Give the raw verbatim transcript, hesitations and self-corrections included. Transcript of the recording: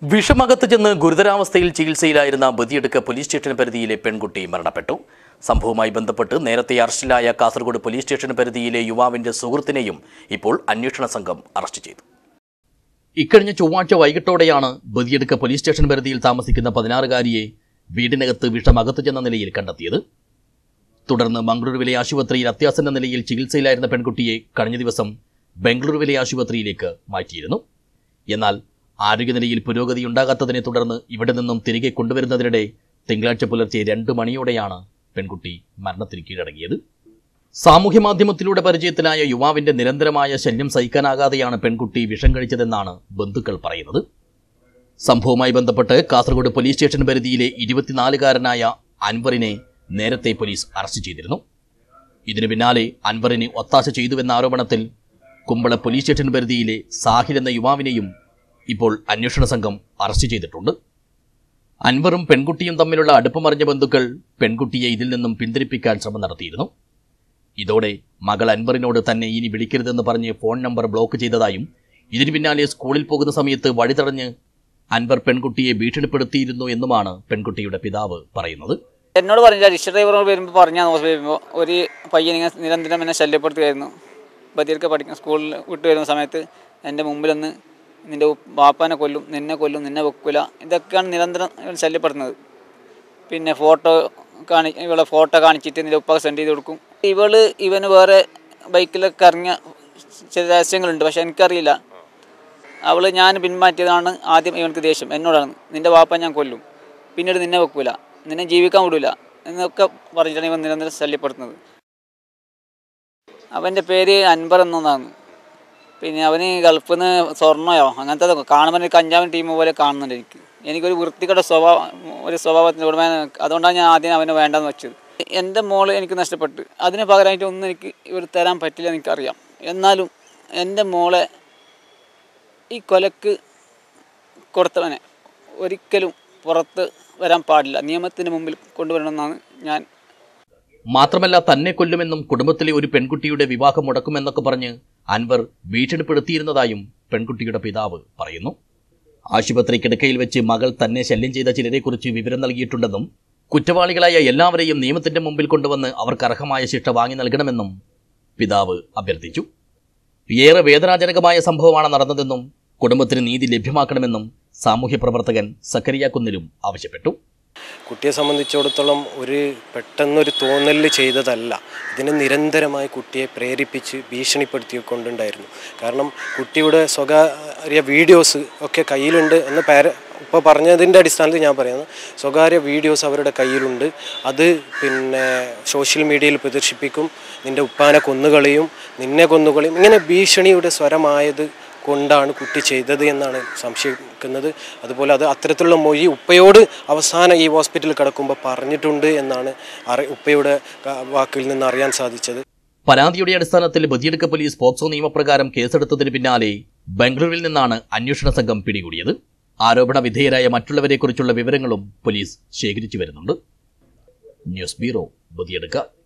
വിഷമകത്ത് ചെന്ന് ഗുരുതരാവസ്ഥയിൽ ചികിത്സയിലായിരുന്ന ബദിയടുക്ക പോലീസ് സ്റ്റേഷൻ പരിധിയിലെ പെൺകുട്ടി മരണപ്പെട്ടു. സംഭവവുമായി ബന്ധപ്പെട്ട് നേരത്തെ അറസ്റ്റിലായ കാസർഗോഡ് പോലീസ് സ്റ്റേഷൻ പരിധിയിലെ യുവാവിന്റെ സുഹൃത്തിനെയും ഇപ്പോൾ അന്വേഷണ സംഘം അറസ്റ്റ് ചെയ്തു. ഇക്കഴിഞ്ഞ ചൊവ്വാഴ്ച വൈകിട്ടോടെയാണ് ബദിയടുക്ക പോലീസ് സ്റ്റേഷൻ പരിധിയിൽ താമസിക്കുന്ന പതിനാറുകാരിയെ വീടിനകത്ത് വിഷമകത്ത് ചെന്ന നിലയിൽ കണ്ടെത്തിയത്. തുടർന്ന് മംഗളൂരുവിലെ ആശുപത്രിയിൽ അത്യാസന്ന നിലയിൽ ചികിത്സയിലായിരുന്ന പെൺകുട്ടിയെ കഴിഞ്ഞ ദിവസം ബംഗളൂരുവിലെ ആശുപത്രിയിലേക്ക് മാറ്റിയിരുന്നു. എന്നാൽ ആരോഗ്യനിലയിൽ പുരോഗതിയുണ്ടാകാത്തതിനെ തുടർന്ന് ഇവിടെ നിന്നും തിരികെ കൊണ്ടുവരുന്നതിനിടെ തിങ്കളാഴ്ച പുലർച്ചെ രണ്ടു മണിയോടെയാണ് പെൺകുട്ടി മരണത്തിന് കീഴടങ്ങിയത്. സാമൂഹ്യമാധ്യമത്തിലൂടെ പരിചയത്തിലായ യുവാവിന്റെ നിരന്തരമായ ശല്യം സഹിക്കാനാകാതെയാണ് പെൺകുട്ടി വിഷം കഴിച്ചതെന്നാണ് ബന്ധുക്കൾ പറയുന്നത്. സംഭവവുമായി ബന്ധപ്പെട്ട് കാസർഗോഡ് പോലീസ് സ്റ്റേഷൻ പരിധിയിലെ ഇരുപത്തിനാലുകാരനായ അൻവറിനെ നേരത്തെ പോലീസ് അറസ്റ്റ് ചെയ്തിരുന്നു. ഇതിനു പിന്നാലെ അൻവറിന് ഒത്താശ ചെയ്തുവെന്ന ആരോപണത്തിൽ കുമ്പള പോലീസ് സ്റ്റേഷൻ പരിധിയിലെ സാഹിൽ എന്ന യുവാവിനെയും ഇപ്പോൾ അന്വേഷണ സംഘം അറസ്റ്റ് ചെയ്തിട്ടുണ്ട്. അൻവറും പെൺകുട്ടിയും തമ്മിലുള്ള അടുപ്പമറിഞ്ഞ ബന്ധുക്കൾ പെൺകുട്ടിയെ ഇതിൽ നിന്നും പിന്തിരിപ്പിക്കാൻ ശ്രമം നടത്തിയിരുന്നു. ഇതോടെ മകൾ അൻവറിനോട് തന്നെ ഇനി വിളിക്കരുതെന്ന് പറഞ്ഞ് ഫോൺ നമ്പർ ബ്ലോക്ക് ചെയ്തതായും ഇതിനു പിന്നാലെ സ്കൂളിൽ പോകുന്ന സമയത്ത് വഴി തടഞ്ഞ് അൻവർ പെൺകുട്ടിയെ ഭീഷണിപ്പെടുത്തിയിരുന്നു എന്നുമാണ് പെൺകുട്ടിയുടെ പിതാവ് പറയുന്നത്. എന്നോട് പറഞ്ഞില്ല, റിക്ഷ ഡ്രൈവറോട് വരുമ്പോൾ പറഞ്ഞാൽ വരുമ്പോൾ ഒരു പയ്യൻ ഇങ്ങനെ നിരന്തരം എന്നെ ശല്യപ്പെടുത്തുകയായിരുന്നു. ബദിയടുക്ക പഠിക്കുന്ന സ്കൂളിൽ വിട്ടു വരുന്ന സമയത്ത് എൻ്റെ മുമ്പിലൊന്ന് നിൻ്റെ ബാപ്പാനെ കൊല്ലും, നിന്നെ കൊല്ലും, നിന്നെ വെക്കില്ല, ഇതൊക്കെയാണ് നിരന്തരം ശല്യപ്പെടുന്നത്. പിന്നെ ഫോട്ടോ കാണി ഇവളെ ഫോട്ടോ കാണിച്ചിട്ട് നിൻ്റെ ഉപ്പാക്ക് സെൻഡ് ചെയ്ത് കൊടുക്കും. ഇവള് ഇവന് വേറെ ബൈക്കിലൊക്കെ ഇറങ്ങിയ ചില രഹസ്യങ്ങളുണ്ട്, പക്ഷെ എനിക്കറിയില്ല. അവൾ ഞാൻ പിന്മാറ്റിയതാണ്. ആദ്യം ഇവനക്ക് ദേഷ്യം എന്നോടാണ്, നിൻ്റെ ബാപ്പ ഞാൻ കൊല്ലും, പിന്നീട് നിന്നെ വെക്കില്ല, നിന്നെ ജീവിക്കാൻ വിടില്ല എന്നൊക്കെ പറഞ്ഞിട്ടാണ് ഇവൻ നിരന്തരം ശല്യപ്പെടുത്തുന്നത്. അവൻ്റെ പേര് അൻവർ എന്നതാണ്. പിന്നെ അവന് ഗൾഫിൽ നിന്ന് സ്വർണ്ണയോ അങ്ങനത്തെ കാണുമ്പോൾ കഞ്ചാവിൻ ടീം പോലെ കാണുന്നുണ്ട്. എനിക്ക് എനിക്കൊരു വൃത്തികെട്ട സ്വഭാവം ഒരു സ്വഭാവത്തിൻ്റെ ഉടമ. അതുകൊണ്ടാണ് ഞാൻ ആദ്യം അവനെ വേണ്ടെന്ന് വെച്ചത്. എൻ്റെ മോള് എനിക്ക് നഷ്ടപ്പെട്ടു. അതിന് പകരമായിട്ട് ഒന്നും എനിക്ക് ഇവർ തരാൻ പറ്റില്ല, എനിക്കറിയാം. എന്നാലും എൻ്റെ മോളെ ഈ കൊലക്ക് കൊടുത്തവനെ ഒരിക്കലും പുറത്ത് വരാൻ പാടില്ല, നിയമത്തിന് മുമ്പിൽ കൊണ്ടുവരണമെന്നാണ് ഞാൻ. മാത്രമല്ല തന്നെ കൊല്ലുമെന്നും കുടുംബത്തിലെ ഒരു പെൺകുട്ടിയുടെ വിവാഹം മുടക്കുമെന്നൊക്കെ പറഞ്ഞ് അൻവർ ഭീഷണിപ്പെടുത്തിയിരുന്നതായും പെൺകുട്ടിയുടെ പിതാവ് പറയുന്നു. ആശുപത്രി കിടക്കയിൽ വെച്ച് മകൾ തന്നെ ശല്യം ചെയ്ത ചിലരെക്കുറിച്ച് വിവരം നൽകിയിട്ടുണ്ടെന്നും കുറ്റവാളികളായ എല്ലാവരെയും നിയമത്തിന്റെ മുമ്പിൽ കൊണ്ടുവന്ന് അവർക്ക് അർഹമായ ശിക്ഷ വാങ്ങി നൽകണമെന്നും പിതാവ് അഭ്യർത്ഥിച്ചു. ഏറെ വേദനാജനകമായ സംഭവമാണ് നടന്നതെന്നും കുടുംബത്തിന് നീതി ലഭ്യമാക്കണമെന്നും സാമൂഹ്യ പ്രവർത്തകൻ സക്കരിയ കുന്നിലും ആവശ്യപ്പെട്ടു. കുട്ടിയെ സംബന്ധിച്ചിടത്തോളം ഒരു പെട്ടെന്നൊരു തോന്നൽ ചെയ്തതല്ല. ഇതിനെ നിരന്തരമായി കുട്ടിയെ പ്രേരിപ്പിച്ച് ഭീഷണിപ്പെടുത്തിക്കൊണ്ടുണ്ടായിരുന്നു. കാരണം കുട്ടിയുടെ സ്വകാര്യ വീഡിയോസ് ഒക്കെ കയ്യിലുണ്ട് എന്ന് പേര ഇപ്പോൾ പറഞ്ഞതിൻ്റെ അടിസ്ഥാനത്തിൽ ഞാൻ പറയുന്നത്, സ്വകാര്യ വീഡിയോസ് അവരുടെ കയ്യിലുണ്ട്. അത് പിന്നെ സോഷ്യൽ മീഡിയയിൽ പ്രദർശിപ്പിക്കും, നിൻ്റെ ഉപ്പാനെ കൊന്നുകളയും, നിന്നെ കൊന്നുകളയും, ഇങ്ങനെ ഭീഷണിയുടെ സ്വരമായത് കൊണ്ടാണ് കുട്ടി ചെയ്തത് എന്നാണ് സംശയിക്കുന്നത്. അതുപോലെ അത് അത്തരത്തിലുള്ള മൊഴി ഉപ്പയോട് അവസാനം ഈ ഹോസ്പിറ്റലിൽ കിടക്കുമ്പോൾ പറഞ്ഞിട്ടുണ്ട് എന്നാണ് അറി ഉപ്പയുടെ വാക്കിൽ നിന്ന് അറിയാൻ സാധിച്ചത്. പരാതിയുടെ അടിസ്ഥാനത്തിൽ ബദിയടുക്ക പോലീസ് പോക്സോ നിയമപ്രകാരം കേസെടുത്തതിന് പിന്നാലെ ബംഗളൂരുവിൽ നിന്നാണ് അന്വേഷണ സംഘം പിടികൂടിയത്. ആരോപണ വിധേയരായ മറ്റുള്ളവരെക്കുറിച്ചുള്ള വിവരങ്ങളും പോലീസ് ശേഖരിച്ചു വരുന്നുണ്ട്. News bureau, Badiyadka.